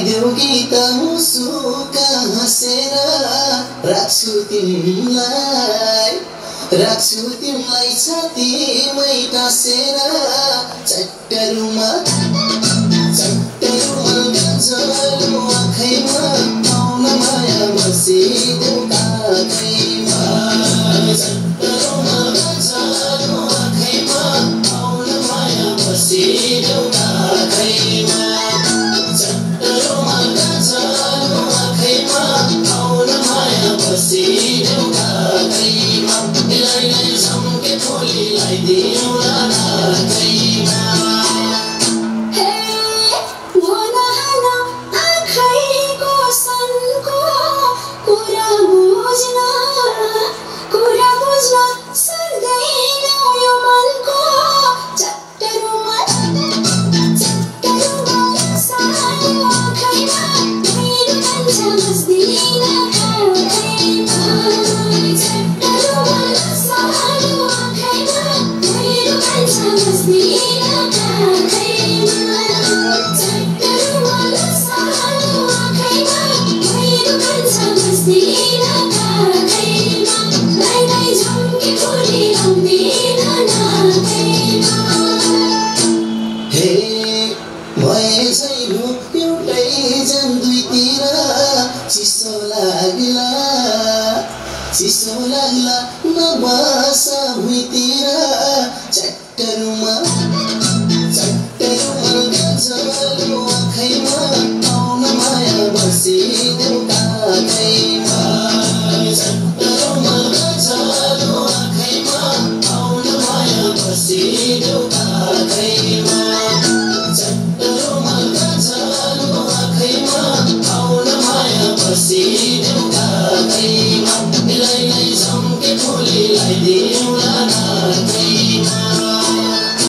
देऊ गीत मुसुका हाँसेर राख्छु तिमीलाई छातीमै टाँसेर चट्टरुमा गाजल आँखैमा आउन माया बसिदेऊ काखैमा चट्टरुमा गाजल आँखैमा आउन माया बसिदेऊ काखैमा चट्टरुमा गाजल आँखैमा आउन माया बसिदेऊ काखैमा मिलाइलाई झम्के फुलीलाई दिउँला काखैमा चिसो लाग्ला नबासा भुइँतिर चट्टरुमा गाजल आँखैमा आउन माया बसिदेऊ काखैमा चट्टरुमा गाजल आँखैमा आउन माया बसिदेऊ काखैमा चट्टरुमा गाजल आँखैमा आउन माया बसिदेऊ